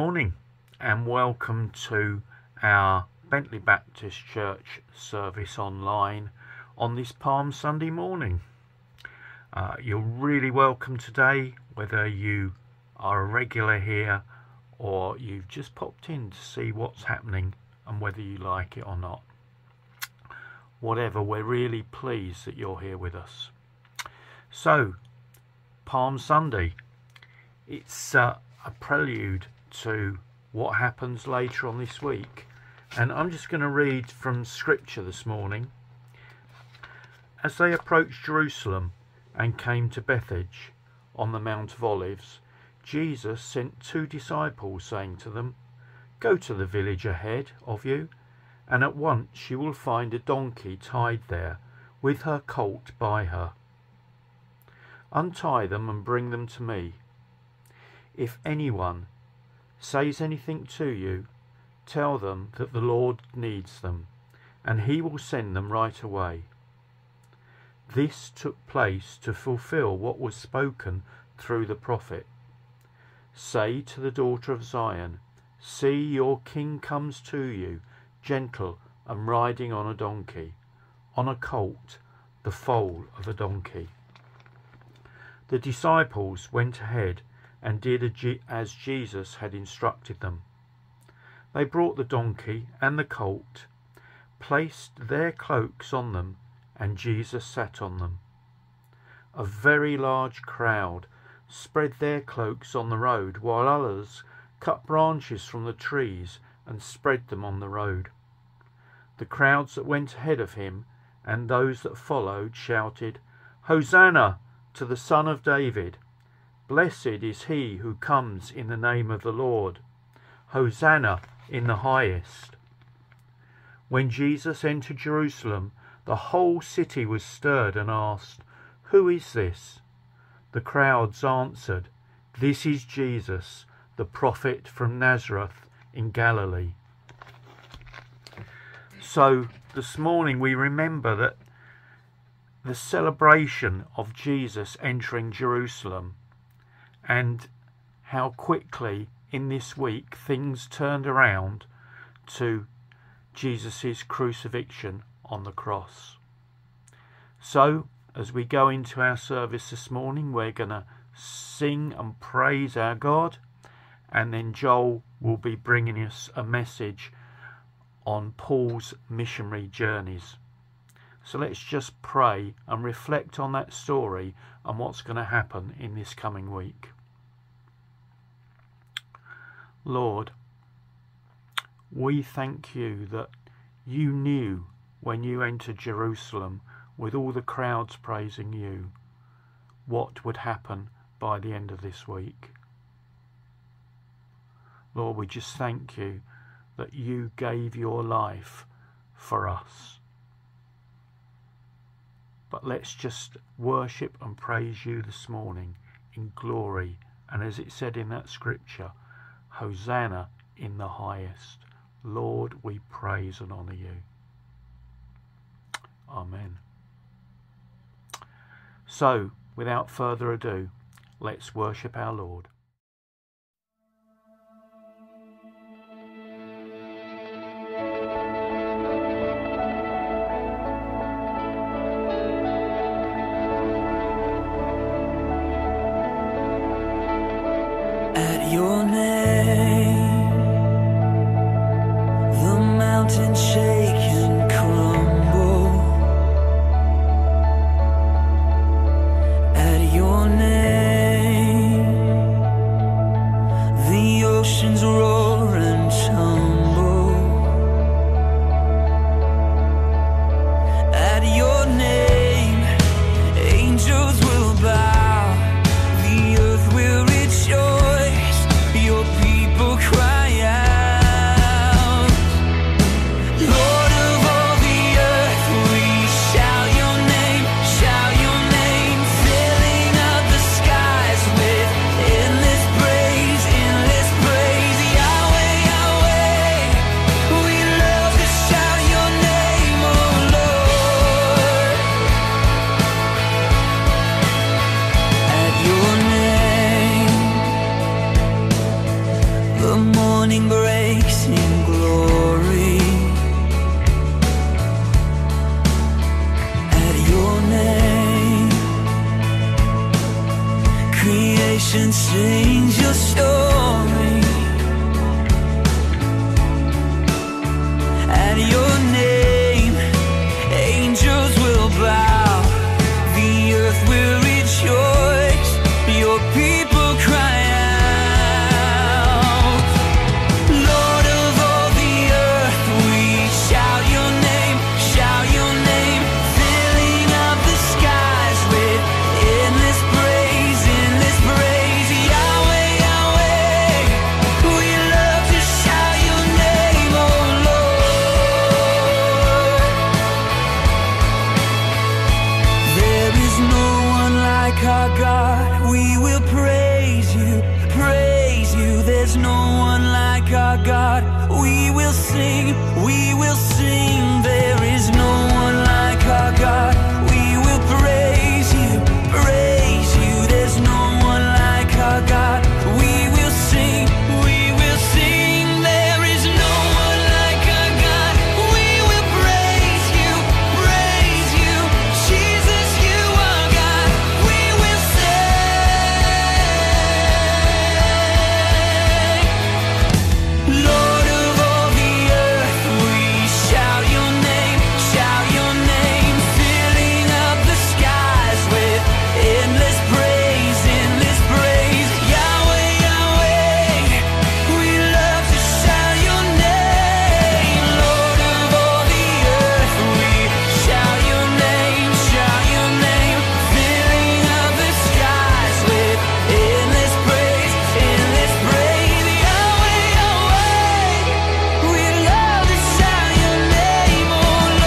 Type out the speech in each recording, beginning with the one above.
morning and welcome to our Bentley Baptist Church service online on this Palm Sunday morning. You're really welcome today, whether you are a regular here or you've just popped in to see what's happening and whether you like it or not. Whatever, we're really pleased that you're here with us. So, Palm Sunday, it's a prelude to what happens later on this week, and I'm just going to read from scripture this morning. As they approached Jerusalem and came to Bethphage on the Mount of Olives, Jesus sent 2 disciples, saying to them, "Go to the village ahead of you, and at once you will find a donkey tied there with her colt by her. Untie them and bring them to me. If anyone says anything to you, tell them that the Lord needs them, and he will send them right away." This took place to fulfill what was spoken through the prophet. "Say to the daughter of Zion, see, your king comes to you, gentle and riding on a donkey, on a colt, the foal of a donkey." The disciples went ahead and did as Jesus had instructed them. They brought the donkey and the colt, placed their cloaks on them, and Jesus sat on them. A very large crowd spread their cloaks on the road, while others cut branches from the trees and spread them on the road. The crowds that went ahead of him and those that followed shouted, "Hosanna to the Son of David! Blessed is he who comes in the name of the Lord. Hosanna in the highest." When Jesus entered Jerusalem, the whole city was stirred and asked, "Who is this?" The crowds answered, "This is Jesus, the prophet from Nazareth in Galilee." So this morning we remember that the celebration of Jesus entering Jerusalem, and how quickly in this week things turned around to Jesus' crucifixion on the cross. So as we go into our service this morning, we're going to sing and praise our God, and then Joel will be bringing us a message on Paul's Missionary Journeys. So let's just pray and reflect on that story and what's going to happen in this coming week. Lord, we thank you that you knew when you entered Jerusalem with all the crowds praising you what would happen by the end of this week. Lord, we just thank you that you gave your life for us. But let's just worship and praise you this morning in glory, and as it said in that scripture, Hosanna in the highest. Lord, we praise and honour you. Amen. So, without further ado, let's worship our Lord. At your name, the mountains shake and crumble. At your name, the oceans roar and tumble. At your name, angels will bow, the earth will rejoice, your people cry out. Lord of all the earth, creation sings your story. At your name, angels will bow, the earth will rejoice, your people cry out. Lord of all the earth, we shout your name, filling up the skies with endless praise, Yahweh, Yahweh. We love to shout your name, oh Lord. There is no one like our God. We will praise you, praise you. There's no one like our God. We will sing, we will sing. There is no one like our God. We will praise you, praise you. There's no one like our God. We will sing, we will sing. There is no one like our God. We will praise you, praise you. Jesus, you are God. We will sing. Lord of all the earth, we shout your name, filling up the skies with endless praise, Yahweh, Yahweh. We love to shout your name. Lord of all the earth, we shout your name, filling up the skies with endless praise, Yahweh, Yahweh. We love to shout your name, oh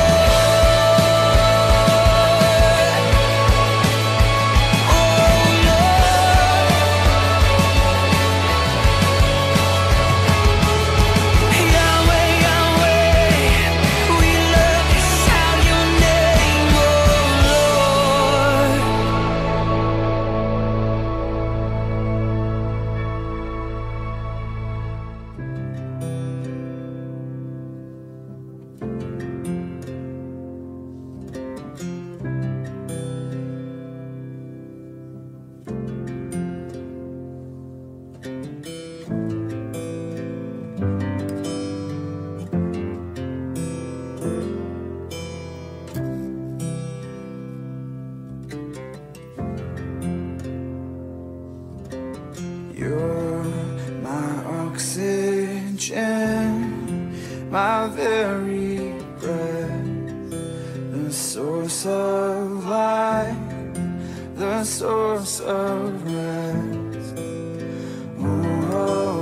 Yahweh, Yahweh. We love to shout your name, oh Lord. You're my oxygen, my very breath, the source of life, the source of rest. Oh,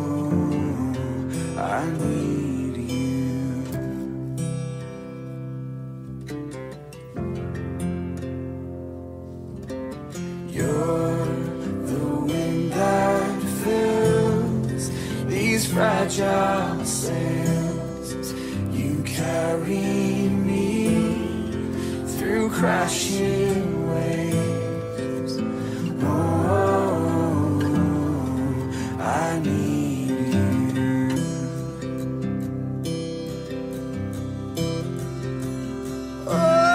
I need you. You're the wind that fills these fragile sails. You carry me through crashing waves. Oh, I need you. Oh,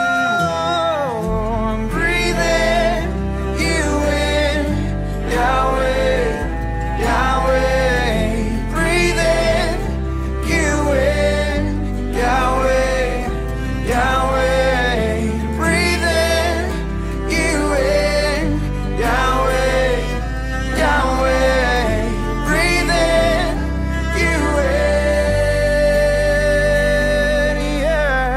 I'm breathing you in, Yahweh, Yahweh. Breathing you in, Yahweh, Yahweh. Breathing you in, Yahweh, Yahweh. Breathing you in, yeah.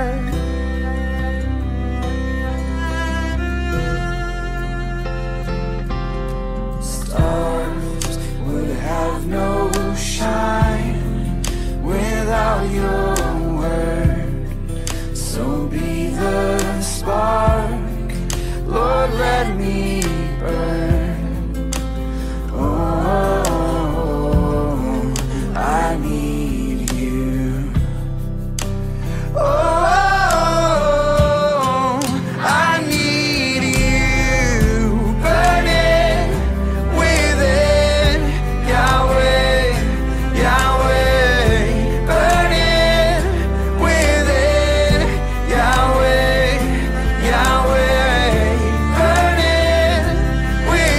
Stars would have no shine without your word. So be the spark, Lord, let me burn. Oh, I need you. Oh, I need you. Burning within, Yahweh, Yahweh. Burning within, Yahweh, Yahweh. Burning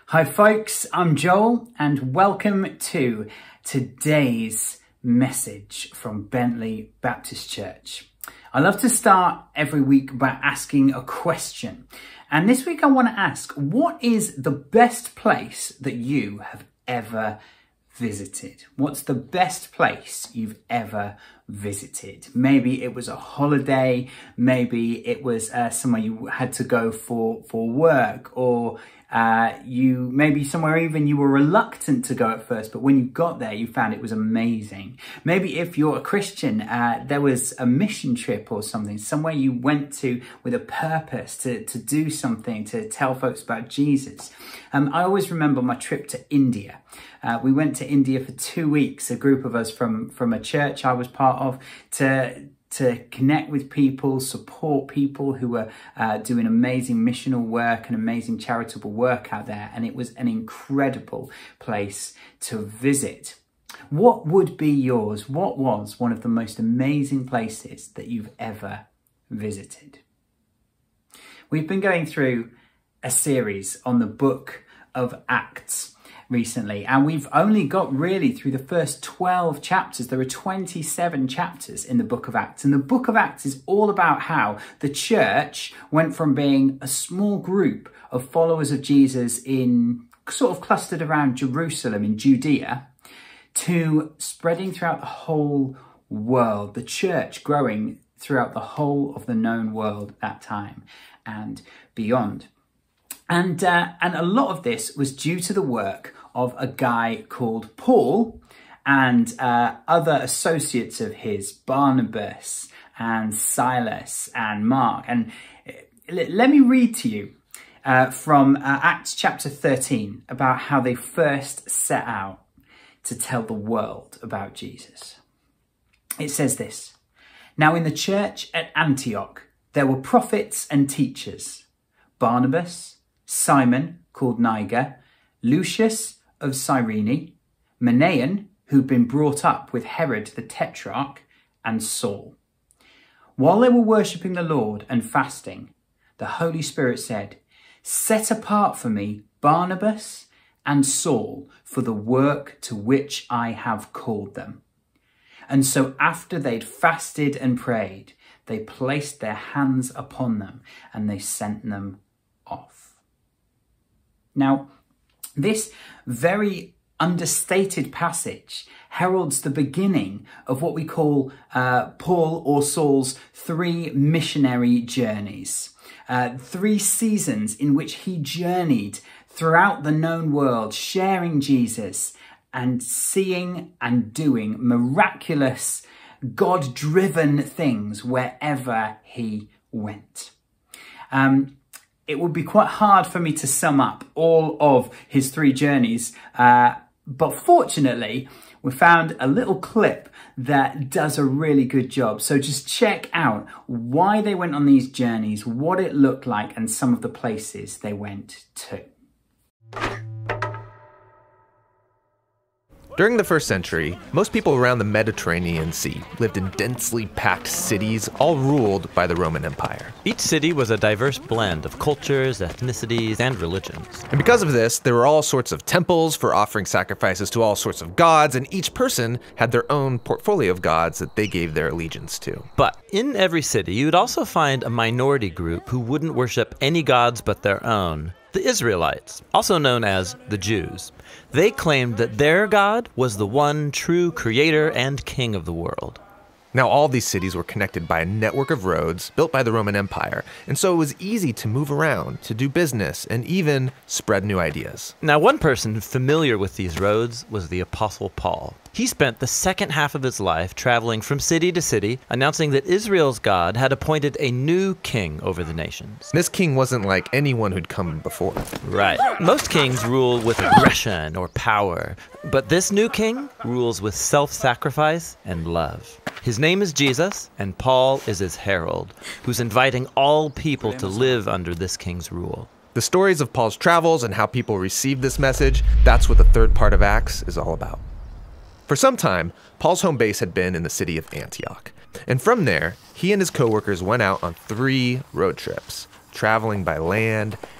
Hi folks, I'm Joel and welcome to today's message from Bentley Baptist Church. I love to start every week by asking a question. And this week I want to ask, what is the best place that you have ever visited? What's the best place you've ever visited? Maybe it was a holiday, maybe it was somewhere you had to go for work, or maybe somewhere even you were reluctant to go at first, but when you got there, you found it was amazing. Maybe if you're a Christian, there was a mission trip or something, somewhere you went to with a purpose to do something, to tell folks about Jesus. I always remember my trip to India. We went to India for 2 weeks, a group of us from a church I was part of, to connect with people, support people who were doing amazing missional work and amazing charitable work out there. And it was an incredible place to visit. What would be yours? What was one of the most amazing places that you've ever visited? We've been going through a series on the book of Acts recently, and we've only got really through the first 12 chapters. There are 27 chapters in the book of Acts, and the book of Acts is all about how the church went from being a small group of followers of Jesus in sort of clustered around Jerusalem in Judea to spreading throughout the whole world, the church growing throughout the whole of the known world at that time and beyond. And a lot of this was due to the work of a guy called Paul and other associates of his, Barnabas and Silas and Mark. And let me read to you from Acts chapter 13 about how they first set out to tell the world about Jesus. It says this: "Now in the church at Antioch there were prophets and teachers, Barnabas, Simon, called Niger, Lucius of Cyrene, Manaen, who'd been brought up with Herod the Tetrarch, and Saul. While they were worshipping the Lord and fasting, the Holy Spirit said, 'Set apart for me Barnabas and Saul for the work to which I have called them.' And so after they'd fasted and prayed, they placed their hands upon them and they sent them off." Now, this very understated passage heralds the beginning of what we call Paul or Saul's 3 missionary journeys. 3 seasons in which he journeyed throughout the known world, sharing Jesus and seeing and doing miraculous, God-driven things wherever he went. It would be quite hard for me to sum up all of his 3 journeys, but fortunately, we found a little clip that does a really good job. So just check out why they went on these journeys, what it looked like, and some of the places they went to. During the first century, most people around the Mediterranean Sea lived in densely packed cities, all ruled by the Roman Empire. Each city was a diverse blend of cultures, ethnicities, and religions. And because of this, there were all sorts of temples for offering sacrifices to all sorts of gods, and each person had their own portfolio of gods that they gave their allegiance to. But in every city, you'd also find a minority group who wouldn't worship any gods but their own. The Israelites, also known as the Jews. They claimed that their God was the one true creator and king of the world. Now, all these cities were connected by a network of roads built by the Roman Empire, and so it was easy to move around, to do business, and even spread new ideas. Now, one person familiar with these roads was the Apostle Paul. He spent the second half of his life traveling from city to city, announcing that Israel's God had appointed a new king over the nations. This king wasn't like anyone who'd come before. Right. Most kings rule with aggression or power, but this new king rules with self-sacrifice and love. His name is Jesus, and Paul is his herald, who's inviting all people to live under this king's rule. The stories of Paul's travels and how people received this message, that's what the third part of Acts is all about. For some time, Paul's home base had been in the city of Antioch. And from there, he and his co-workers went out on 3 road trips, traveling by land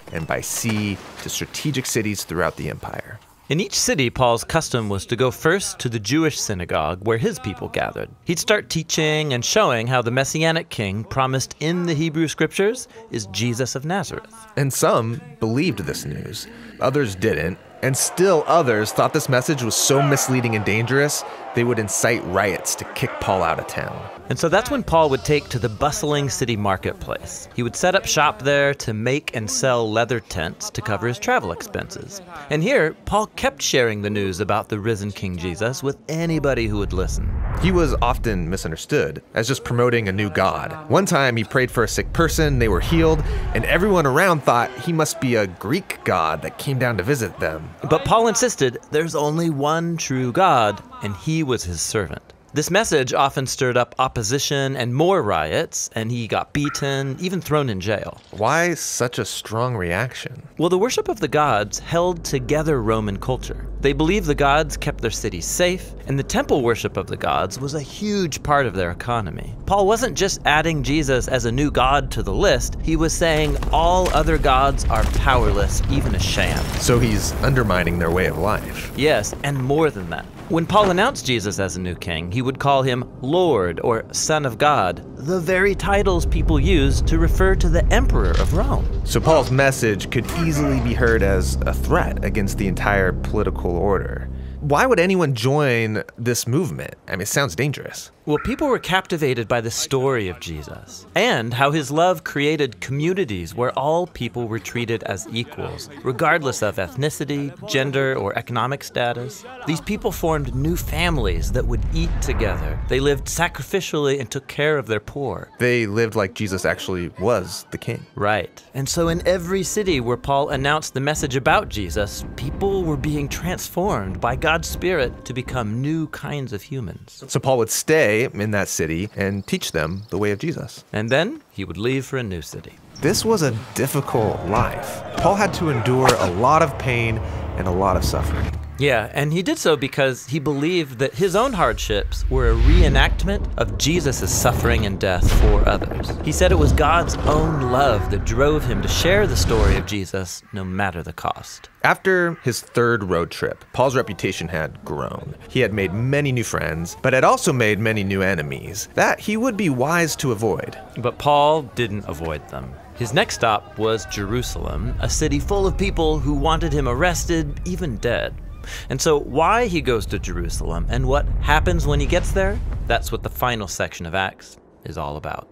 and by sea to strategic cities throughout the empire. In each city, Paul's custom was to go first to the Jewish synagogue where his people gathered. He'd start teaching and showing how the Messianic king promised in the Hebrew Scriptures is Jesus of Nazareth. And some believed this news. Others didn't. And still others thought this message was so misleading and dangerous, they would incite riots to kick Paul out of town. And so that's when Paul would take to the bustling city marketplace. He would set up shop there to make and sell leather tents to cover his travel expenses. And here, Paul kept sharing the news about the risen King Jesus with anybody who would listen. He was often misunderstood as just promoting a new god. One time he prayed for a sick person, they were healed, and everyone around thought he must be a Greek god that came down to visit them. But Paul insisted there's only one true God, and he was his servant. This message often stirred up opposition and more riots, and he got beaten, even thrown in jail. Why such a strong reaction? Well, the worship of the gods held together Roman culture. They believed the gods kept their cities safe, and the temple worship of the gods was a huge part of their economy. Paul wasn't just adding Jesus as a new god to the list, he was saying all other gods are powerless, even a sham. So he's undermining their way of life. Yes, and more than that. When Paul announced Jesus as a new king, he would call him Lord or Son of God, the very titles people used to refer to the emperor of Rome. So Paul's message could easily be heard as a threat against the entire political order. Why would anyone join this movement? I mean, it sounds dangerous. Well, people were captivated by the story of Jesus and how his love created communities where all people were treated as equals, regardless of ethnicity, gender, or economic status. These people formed new families that would eat together. They lived sacrificially and took care of their poor. They lived like Jesus actually was the king. Right. And so in every city where Paul announced the message about Jesus, people were being transformed by God's Spirit to become new kinds of humans. So Paul would stay in that city and teach them the way of Jesus. And then he would leave for a new city. This was a difficult life. Paul had to endure a lot of pain and a lot of suffering. Yeah, and he did so because he believed that his own hardships were a reenactment of Jesus' suffering and death for others. He said it was God's own love that drove him to share the story of Jesus, no matter the cost. After his third road trip, Paul's reputation had grown. He had made many new friends, but had also made many new enemies that he would be wise to avoid. But Paul didn't avoid them. His next stop was Jerusalem, a city full of people who wanted him arrested, even dead. And so why he goes to Jerusalem and what happens when he gets there, that's what the final section of Acts is all about.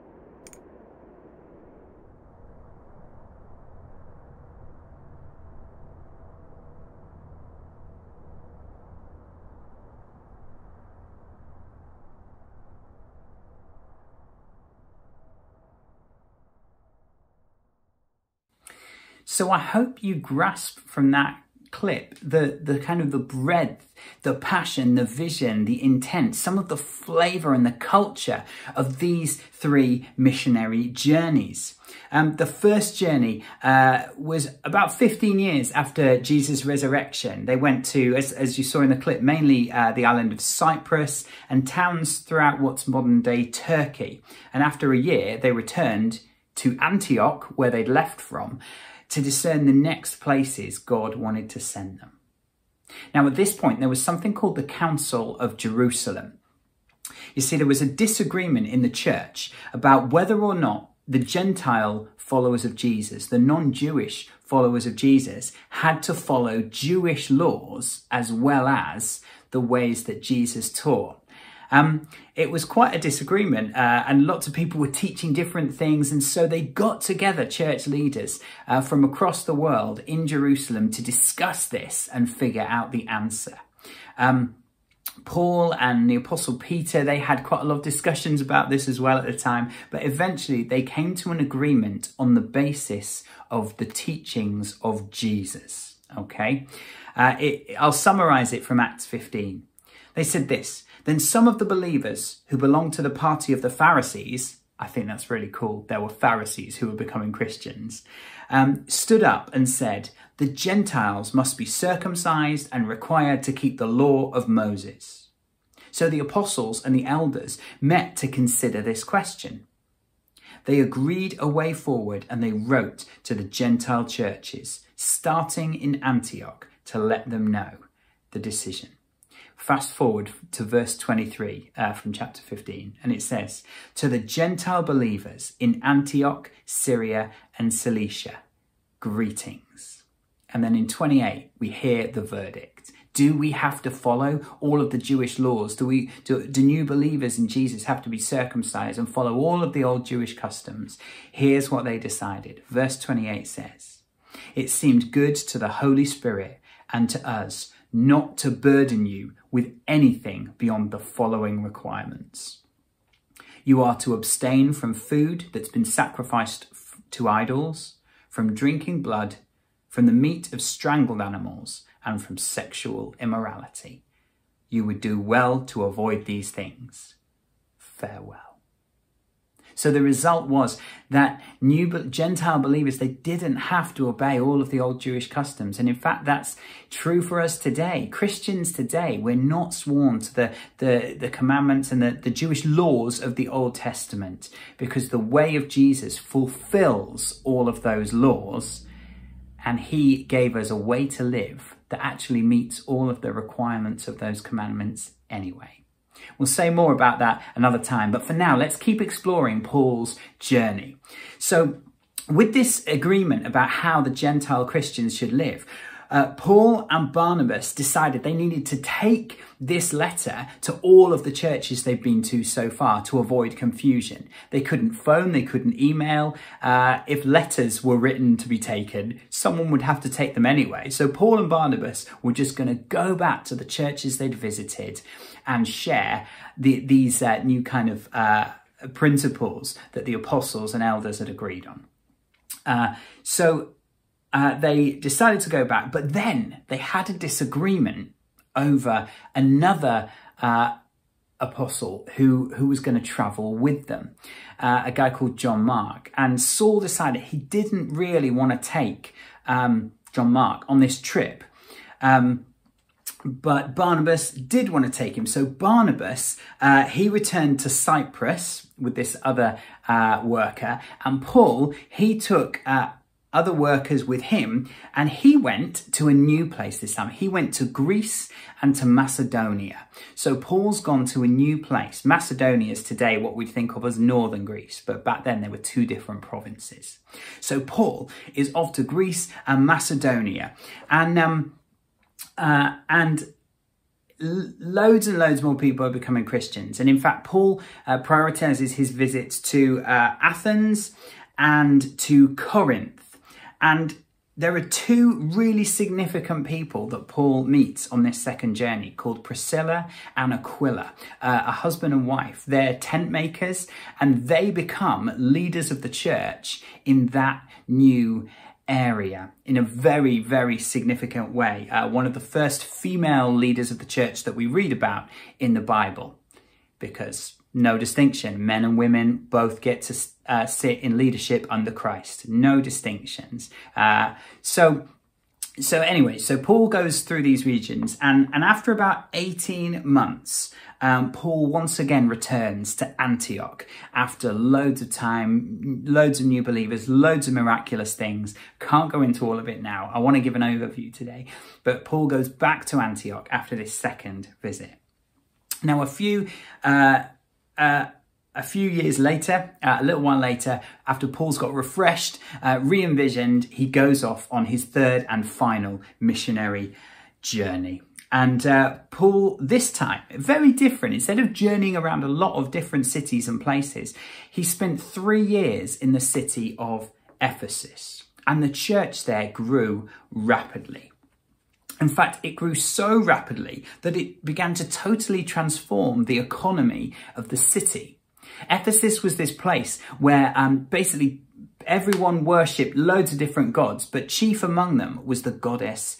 So I hope you grasp from that clip the kind of the breadth, the passion, the vision, the intent, some of the flavor and the culture of these three missionary journeys. The first journey was about 15 years after Jesus' resurrection. They went to, as you saw in the clip, mainly the island of Cyprus and towns throughout what's modern day Turkey. And after a year, they returned to Antioch, where they'd left from, to discern the next places God wanted to send them. Now, at this point, there was something called the Council of Jerusalem. You see, there was a disagreement in the church about whether or not the Gentile followers of Jesus, the non-Jewish followers of Jesus, had to follow Jewish laws as well as the ways that Jesus taught. It was quite a disagreement and lots of people were teaching different things, and so they got together, church leaders from across the world in Jerusalem, to discuss this and figure out the answer. Paul and the Apostle Peter, they had quite a lot of discussions about this as well at the time, but eventually they came to an agreement on the basis of the teachings of Jesus. Okay, I'll summarize it from Acts 15. They said this: "Then some of the believers who belonged to the party of the Pharisees," I think that's really cool, there were Pharisees who were becoming Christians, stood up and said, "The Gentiles must be circumcised and required to keep the law of Moses." So the apostles and the elders met to consider this question. they agreed a way forward and they wrote to the Gentile churches, starting in Antioch, to let them know the decision. Fast forward to verse 23 from chapter 15, and it says, "To the Gentile believers in Antioch, Syria and Cilicia, greetings." And then in 28, we hear the verdict. Do we have to follow all of the Jewish laws? Do new believers in Jesus have to be circumcised and follow all of the old Jewish customs? Here's what they decided. Verse 28 says, "It seemed good to the Holy Spirit and to us not to burden you with anything beyond the following requirements. You are to abstain from food that's been sacrificed to idols, from drinking blood, from the meat of strangled animals, and from sexual immorality. You would do well to avoid these things. Farewell." So the result was that new Gentile believers, they didn't have to obey all of the old Jewish customs. And in fact, that's true for us today. Christians today, we're not sworn to the commandments and the Jewish laws of the Old Testament, because the way of Jesus fulfills all of those laws. And he gave us a way to live that actually meets all of the requirements of those commandments anyway. We'll say more about that another time, but for now, let's keep exploring Paul's journey. So with this agreement about how the Gentile Christians should live, Paul and Barnabas decided they needed to take this letter to all of the churches they've been to so far to avoid confusion. They couldn't phone, they couldn't email. If letters were written to be taken, someone would have to take them anyway. So Paul and Barnabas were just going to go back to the churches they'd visited and share these new kind of principles that the apostles and elders had agreed on. So they decided to go back, but then they had a disagreement over another apostle who was going to travel with them, a guy called John Mark. And Saul decided he didn't really want to take John Mark on this trip. But Barnabas did want to take him. So Barnabas, he returned to Cyprus with this other worker. And Paul, he took other workers with him, and he went to a new place this time. He went to Greece and to Macedonia. So Paul's gone to a new place. Macedonia is today what we think of as northern Greece, but back then there were two different provinces. So Paul is off to Greece and Macedonia, and loads and loads more people are becoming Christians. And in fact, Paul prioritizes his visits to Athens and to Corinth. And there are two really significant people that Paul meets on this second journey, called Priscilla and Aquila, a husband and wife. They're tent makers, and they become leaders of the church in that new area in a very, very significant way. One of the first female leaders of the church that we read about in the Bible, because no distinction. Men and women both get to sit in leadership under Christ. No distinctions. So Paul goes through these regions, and after about 18 months, Paul once again returns to Antioch after loads of time, loads of new believers, loads of miraculous things. Can't go into all of it now. I want to give an overview today. But Paul goes back to Antioch after this second visit. Now, a few years later, a little while later, after Paul's got refreshed, re-envisioned, he goes off on his third and final missionary journey. And Paul, this time, very different. Instead of journeying around a lot of different cities and places, he spent 3 years in the city of Ephesus. And the church there grew rapidly. In fact, it grew so rapidly that it began to totally transform the economy of the city. Ephesus was this place where basically everyone worshipped loads of different gods, but chief among them was the goddess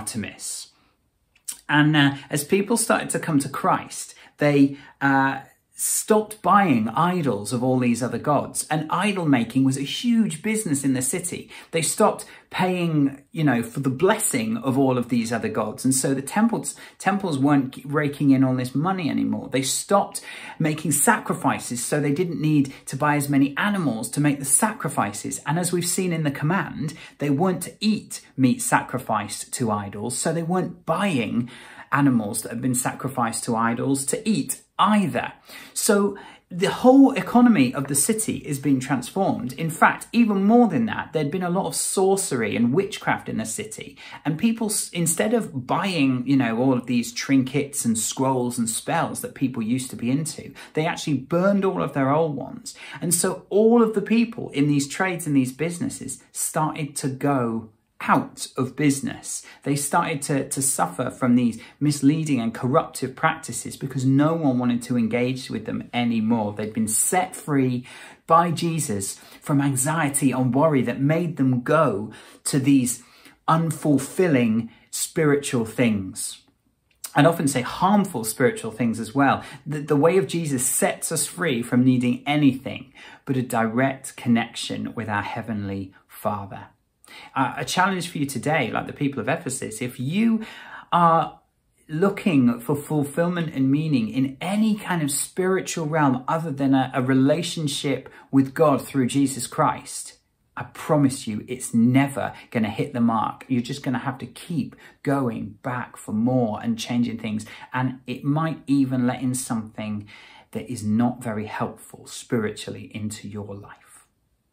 Artemis. And as people started to come to Christ, they stopped buying idols of all these other gods, and idol making was a huge business in the city. They stopped paying, for the blessing of all of these other gods, and so the temples weren't raking in all this money anymore. They stopped making sacrifices, so they didn't need to buy as many animals to make the sacrifices. And as we've seen in the command, they weren't to eat meat sacrificed to idols, so they weren't buying animals that had been sacrificed to idols to eat either. So the whole economy of the city is being transformed. In fact, even more than that, there'd been a lot of sorcery and witchcraft in the city. And people, instead of buying, all of these trinkets and scrolls and spells that people used to be into, they actually burned all of their old ones. And so all of the people in these trades and these businesses started to go out of business. They started to suffer from these misleading and corruptive practices because no one wanted to engage with them anymore. They'd been set free by Jesus from anxiety and worry that made them go to these unfulfilling spiritual things. I'd often say harmful spiritual things as well. The way of Jesus sets us free from needing anything but a direct connection with our Heavenly Father. A challenge for you today, like the people of Ephesus, if you are looking for fulfillment and meaning in any kind of spiritual realm other than a relationship with God through Jesus Christ, I promise you it's never going to hit the mark. You're just going to have to keep going back for more and changing things. And it might even let in something that is not very helpful spiritually into your life.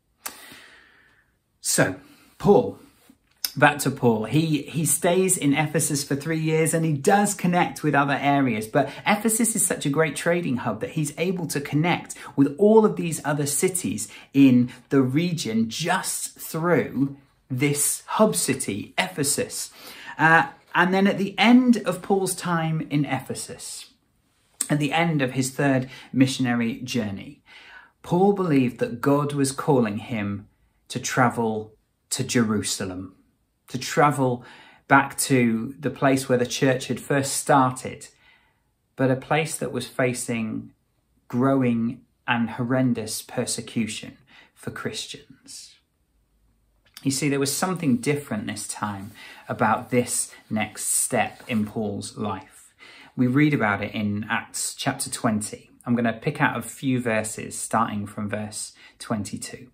So, Paul, back to Paul. He stays in Ephesus for 3 years and he does connect with other areas. But Ephesus is such a great trading hub that he's able to connect with all of these other cities in the region just through this hub city, Ephesus. And then at the end of Paul's time in Ephesus, at the end of his third missionary journey, Paul believed that God was calling him to travel to Jerusalem, to travel back to the place where the church had first started, but a place that was facing growing and horrendous persecution for Christians. You see, there was something different this time about this next step in Paul's life. We read about it in Acts chapter 20. I'm going to pick out a few verses starting from verse 22.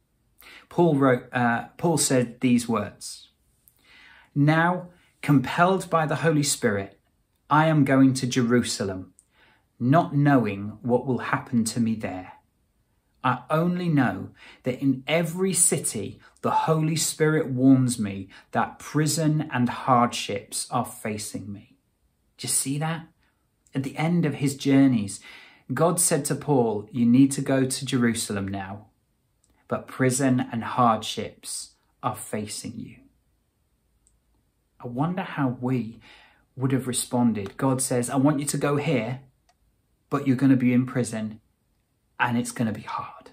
Paul said these words, "Now, compelled by the Holy Spirit, I am going to Jerusalem, not knowing what will happen to me there. I only know that in every city, the Holy Spirit warns me that prison and hardships are facing me." Do you see that? At the end of his journeys, God said to Paul, you need to go to Jerusalem now. But prison and hardships are facing you. I wonder how we would have responded. God says, I want you to go here, but you're going to be in prison and it's going to be hard.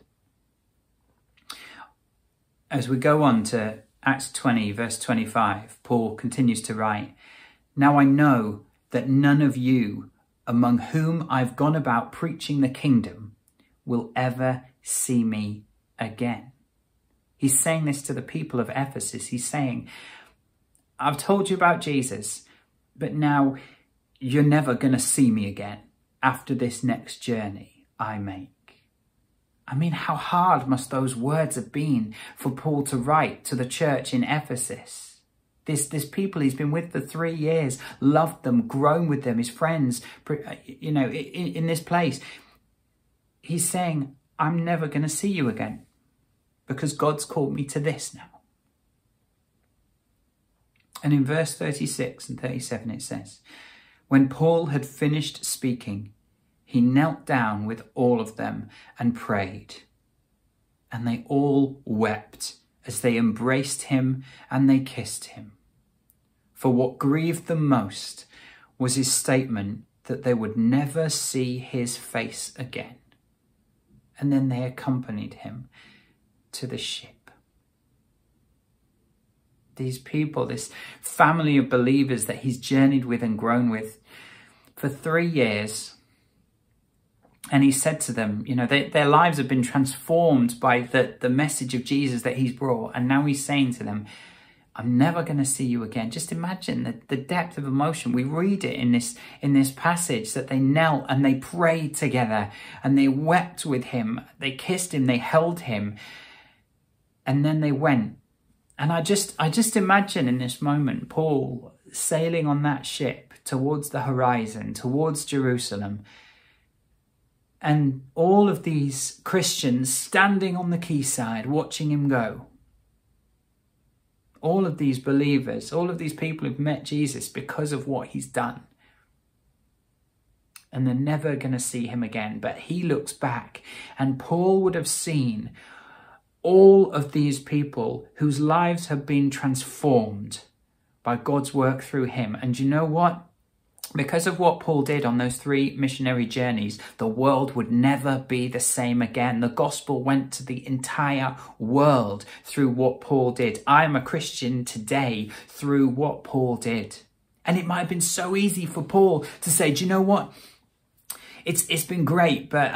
As we go on to Acts 20, verse 25, Paul continues to write, "Now I know that none of you among whom I've gone about preaching the kingdom will ever see me again." He's saying this to the people of Ephesus. He's saying, I've told you about Jesus, but now you're never going to see me again after this next journey I make. I mean, how hard must those words have been for Paul to write to the church in Ephesus? This people he's been with for 3 years, loved them, grown with them, his friends, in this place. He's saying, I'm never going to see you again because God's called me to this now. And in verse 36 and 37 it says, when Paul had finished speaking, he knelt down with all of them and prayed. And they all wept as they embraced him and they kissed him. For what grieved them most was his statement that they would never see his face again. And then they accompanied him to the ship. These people, this family of believers that he's journeyed with and grown with for 3 years, And he said to them, you know, their lives have been transformed by the message of Jesus that he's brought. And now he's saying to them, I'm never going to see you again. Just imagine the depth of emotion. We read it in this passage that they knelt and they prayed together and they wept with him. They kissed him, they held him, and then they went. And I just imagine in this moment, Paul sailing on that ship towards the horizon, towards Jerusalem, and all of these Christians standing on the quayside watching him go. All of these believers, all of these people who've met Jesus because of what he's done. And they're never going to see him again. But he looks back, and Paul would have seen all of these people whose lives have been transformed by God's work through him. And you know what? Because of what Paul did on those 3 missionary journeys, the world would never be the same again. The gospel went to the entire world through what Paul did. I am a Christian today through what Paul did. And it might have been so easy for Paul to say, do you know what? It's been great, but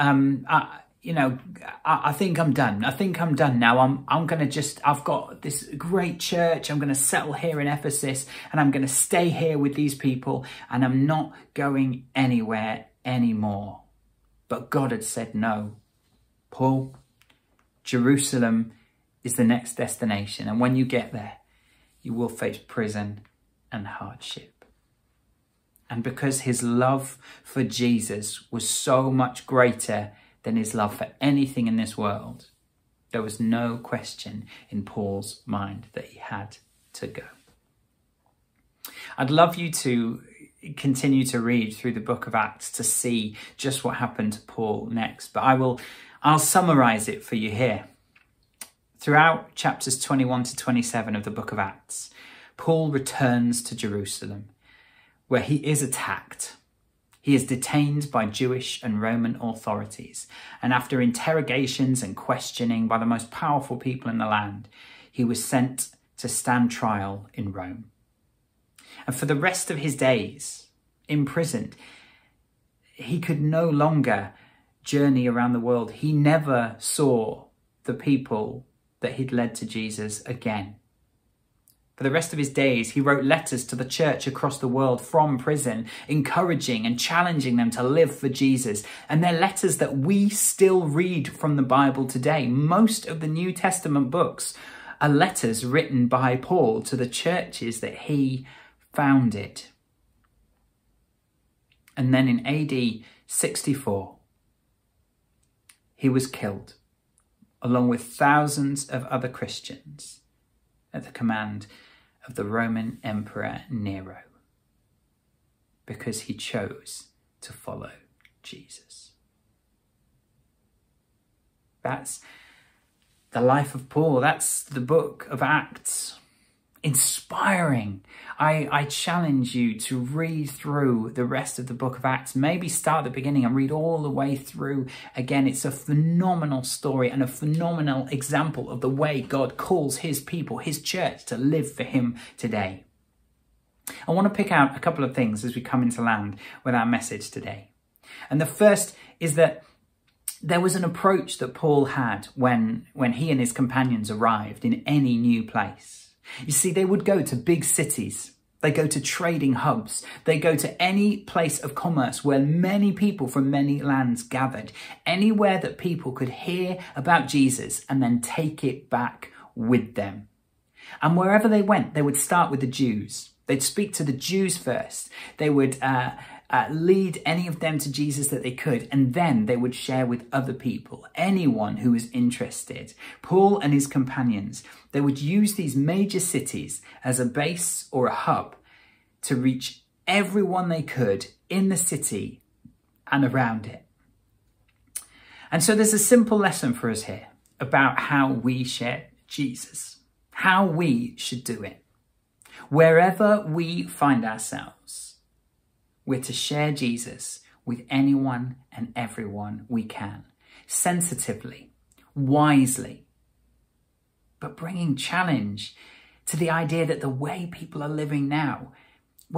I think I'm done. I think I'm done now. I'm going to I've got this great church. I'm going to settle here in Ephesus and I'm going to stay here with these people and I'm not going anywhere anymore. But God had said, no, Paul, Jerusalem is the next destination. And when you get there, you will face prison and hardship. And because his love for Jesus was so much greater than his love for anything in this world, there was no question in Paul's mind that he had to go. I'd love you to continue to read through the book of Acts to see just what happened to Paul next, but I'll summarize it for you here. Throughout chapters 21 to 27 of the book of Acts, Paul returns to Jerusalem, where he is attacked. He is detained by Jewish and Roman authorities, and after interrogations and questioning by the most powerful people in the land, he was sent to stand trial in Rome. And for the rest of his days, imprisoned, he could no longer journey around the world. He never saw the people that he'd led to Jesus again. For the rest of his days, he wrote letters to the church across the world from prison, encouraging and challenging them to live for Jesus. And they're letters that we still read from the Bible today. Most of the New Testament books are letters written by Paul to the churches that he founded. And then in AD 64, he was killed, along with thousands of other Christians, at the command of the Roman Emperor Nero, because he chose to follow Jesus. That's the life of Paul. That's the book of Acts. Inspiring. I challenge you to read through the rest of the book of Acts. Maybe start at the beginning and read all the way through again. It's a phenomenal story and a phenomenal example of the way God calls his people, his church, to live for him today. I want to pick out a couple of things as we come into land with our message today. And the first is that there was an approach that Paul had when he and his companions arrived in any new place. You see, they would go to big cities. They go to trading hubs. They go to any place of commerce where many people from many lands gathered. Anywhere that people could hear about Jesus and then take it back with them. And wherever they went, they would start with the Jews. They'd speak to the Jews first. They would lead any of them to Jesus that they could, and then they would share with other people, anyone who was interested. Paul and his companions, they would use these major cities as a base or a hub to reach everyone they could in the city and around it. And so there's a simple lesson for us here about how we share Jesus, how we should do it. Wherever we find ourselves, we're to share Jesus with anyone and everyone we can, sensitively, wisely, but bringing challenge to the idea that the way people are living now, well,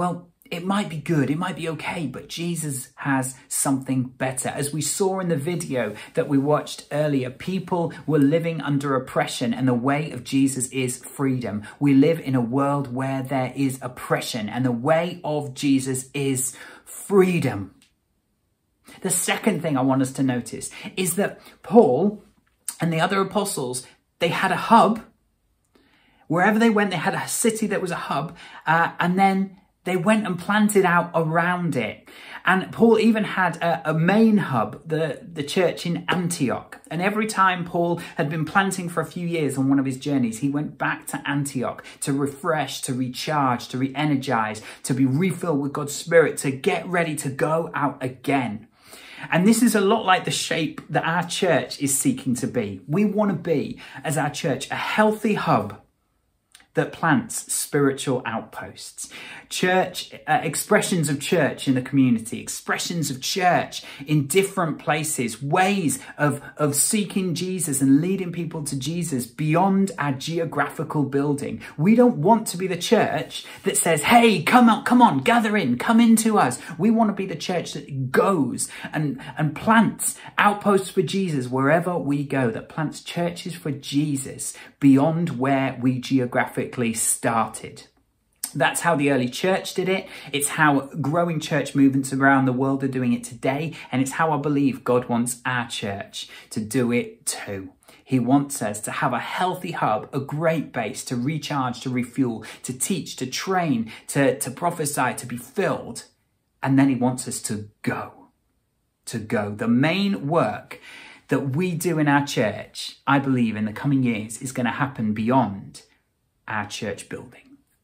It might be good, it might be okay, but Jesus has something better. As we saw in the video that we watched earlier, people were living under oppression, and the way of Jesus is freedom. We live in a world where there is oppression, and the way of Jesus is freedom. The second thing I want us to notice is that Paul and the other apostles, they had a hub. Wherever they went, they had a city that was a hub, and then they went and planted out around it. And Paul even had a main hub, the church in Antioch. And every time Paul had been planting for a few years on one of his journeys, he went back to Antioch to refresh, to recharge, to re-energize, to be refilled with God's Spirit, to get ready to go out again. And this is a lot like the shape that our church is seeking to be. We want to be, as our church, a healthy hub that plants spiritual outposts. Church, expressions of church in the community, expressions of church in different places, ways of seeking Jesus and leading people to Jesus beyond our geographical building. We don't want to be the church that says, hey, come on, gather in, come into us. We want to be the church that goes and plants outposts for Jesus wherever we go, that plants churches for Jesus beyond where we geographically started. That's how the early church did it. It's how growing church movements around the world are doing it today. And it's how I believe God wants our church to do it too. He wants us to have a healthy hub, a great base to recharge, to refuel, to teach, to train, to prophesy, to be filled. And then he wants us to go. The main work that we do in our church, I believe in the coming years, is going to happen beyond our church building.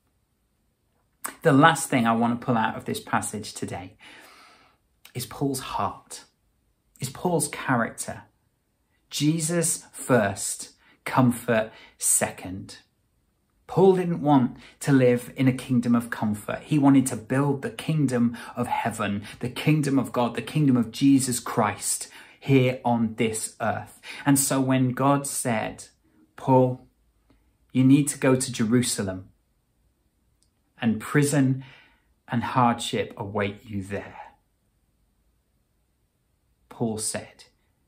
The last thing I want to pull out of this passage today is Paul's heart, is Paul's character. Jesus first, comfort second. Paul didn't want to live in a kingdom of comfort. He wanted to build the kingdom of heaven, the kingdom of God, the kingdom of Jesus Christ here on this earth. And so when God said, Paul, you need to go to Jerusalem, and prison and hardship await you there, Paul said,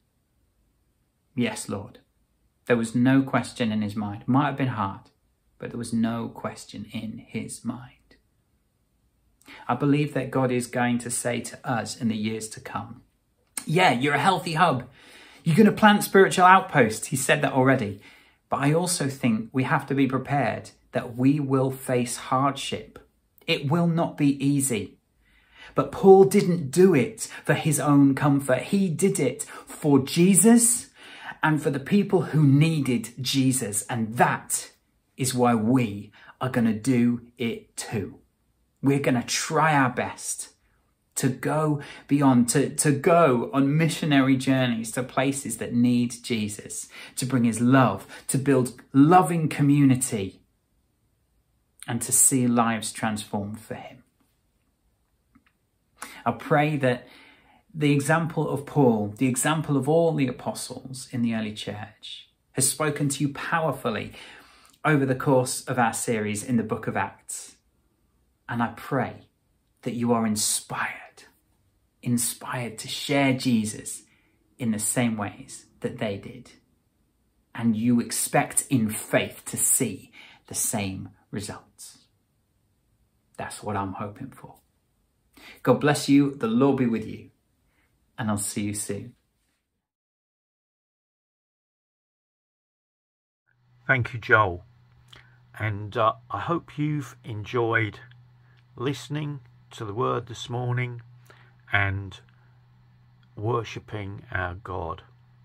yes, Lord. There was no question in his mind. It might have been hard, but there was no question in his mind. I believe that God is going to say to us in the years to come, yeah, you're a healthy hub. You're going to plant spiritual outposts. He said that already. But I also think we have to be prepared that we will face hardship. It will not be easy. But Paul didn't do it for his own comfort. He did it for Jesus and for the people who needed Jesus. And that is why we are going to do it too. We're going to try our best to go beyond, to go on missionary journeys to places that need Jesus, to bring his love, to build loving community, and to see lives transformed for him. I pray that the example of Paul, the example of all the apostles in the early church, has spoken to you powerfully over the course of our series in the book of Acts. And I pray that you are inspired to share Jesus in the same ways that they did. And you expect in faith to see the same results. That's what I'm hoping for. God bless you. The Lord be with you. And I'll see you soon. Thank you, Joel. And I hope you've enjoyed listening to the word this morning and worshipping our God.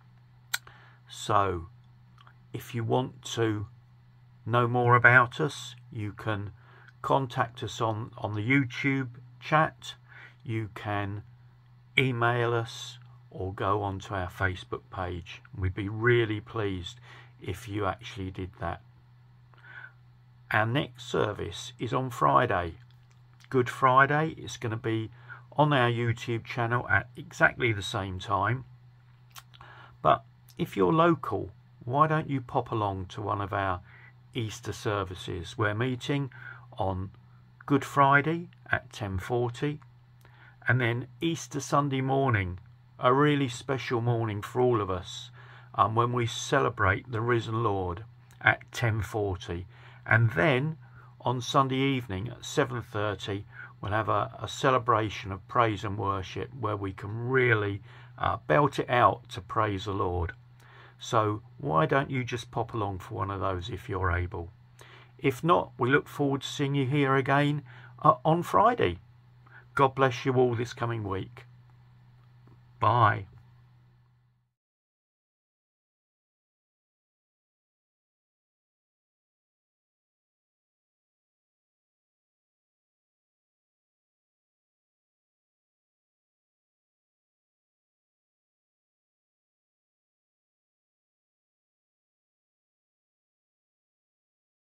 So, if you want to know more about us, you can contact us on the YouTube chat. You can email us or go onto our Facebook page. We'd be really pleased if you actually did that. Our next service is on Friday, Good Friday. It's going to be on our YouTube channel at exactly the same time. But if you're local, why don't you pop along to one of our Easter services? We're meeting on Good Friday at 10:40, and then Easter Sunday morning, a really special morning for all of us, when we celebrate the risen Lord at 10:40, and then on Sunday evening at 7:30 we'll have a celebration of praise and worship where we can really belt it out to praise the Lord. So why don't you just pop along for one of those if you're able? If not, we look forward to seeing you here again on Friday. God bless you all this coming week. Bye.